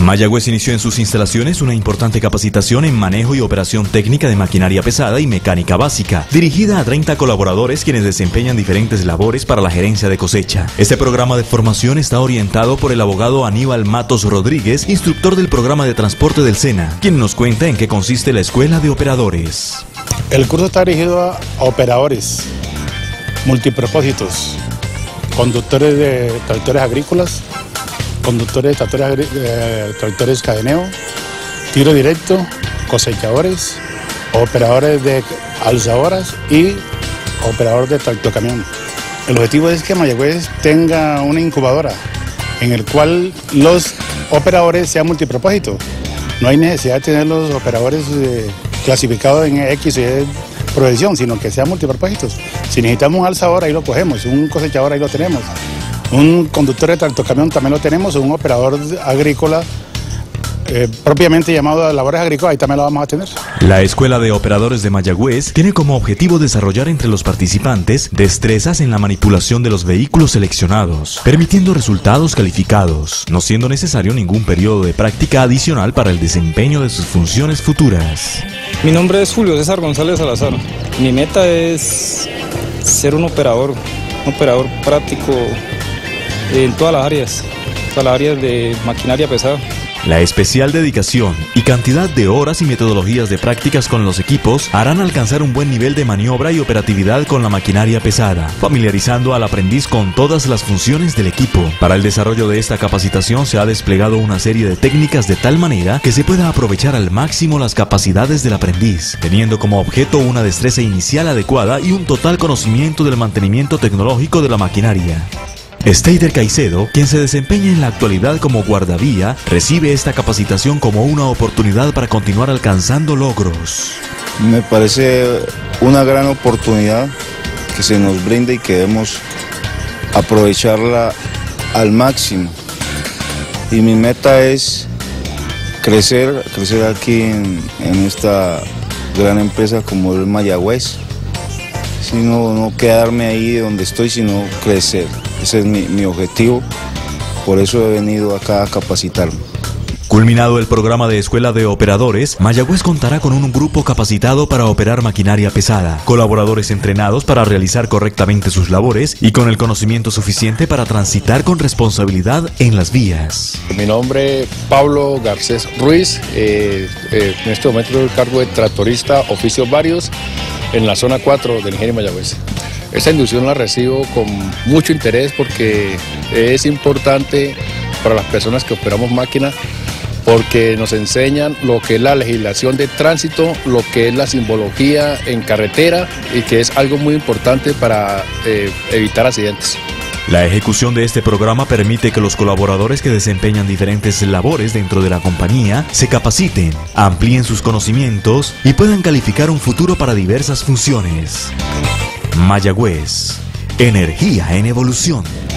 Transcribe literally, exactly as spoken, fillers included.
Mayagüez inició en sus instalaciones una importante capacitación en manejo y operación técnica de maquinaria pesada y mecánica básica, dirigida a treinta colaboradores quienes desempeñan diferentes labores para la gerencia de cosecha. Este programa de formación está orientado por el abogado Aníbal Matos Rodríguez, instructor del programa de transporte del SENA, quien nos cuenta en qué consiste la Escuela de Operadores. El curso está dirigido a operadores multipropósitos, conductores de tractores agrícolas, conductores de tractores, eh, tractores cadeneo, tiro directo, cosechadores, operadores de alzadoras y operadores de tractocamión. El objetivo es que Mayagüez tenga una incubadora en el cual los operadores sean multipropósitos. No hay necesidad de tener los operadores eh, clasificados en X y Y profesión, sino que sean multipropósitos. Si necesitamos un alzador, ahí lo cogemos, un cosechador, ahí lo tenemos. Un conductor de tractocamión también lo tenemos, un operador agrícola eh, propiamente llamado a labores agrícolas, ahí también lo vamos a tener. La Escuela de Operadores de Mayagüez tiene como objetivo desarrollar entre los participantes destrezas en la manipulación de los vehículos seleccionados, permitiendo resultados calificados, no siendo necesario ningún periodo de práctica adicional para el desempeño de sus funciones futuras. Mi nombre es Julio César González Salazar. Mi meta es ser un operador, un operador práctico en todas las áreas, todas las áreas de maquinaria pesada. La especial dedicación y cantidad de horas y metodologías de prácticas con los equipos harán alcanzar un buen nivel de maniobra y operatividad con la maquinaria pesada, familiarizando al aprendiz con todas las funciones del equipo. Para el desarrollo de esta capacitación se ha desplegado una serie de técnicas de tal manera que se pueda aprovechar al máximo las capacidades del aprendiz, teniendo como objeto una destreza inicial adecuada y un total conocimiento del mantenimiento tecnológico de la maquinaria. Stader Caicedo, quien se desempeña en la actualidad como guardavía, recibe esta capacitación como una oportunidad para continuar alcanzando logros. Me parece una gran oportunidad que se nos brinda y que debemos aprovecharla al máximo. Y mi meta es crecer, crecer aquí en, en esta gran empresa como el Mayagüez. Sino no quedarme ahí donde estoy, sino crecer. Ese es mi, mi objetivo, por eso he venido acá a capacitarme. Culminado el programa de Escuela de Operadores, Mayagüez contará con un grupo capacitado para operar maquinaria pesada, colaboradores entrenados para realizar correctamente sus labores y con el conocimiento suficiente para transitar con responsabilidad en las vías. Mi nombre es Pablo Garcés Ruiz, eh, eh, en este momento tengo el cargo de tractorista, oficios varios, en la zona cuatro del Ingenio Mayagüez. Esta inducción la recibo con mucho interés porque es importante para las personas que operamos máquinas, porque nos enseñan lo que es la legislación de tránsito, lo que es la simbología en carretera y que es algo muy importante para eh, evitar accidentes. La ejecución de este programa permite que los colaboradores que desempeñan diferentes labores dentro de la compañía se capaciten, amplíen sus conocimientos y puedan calificar un futuro para diversas funciones. Mayagüez, energía en evolución.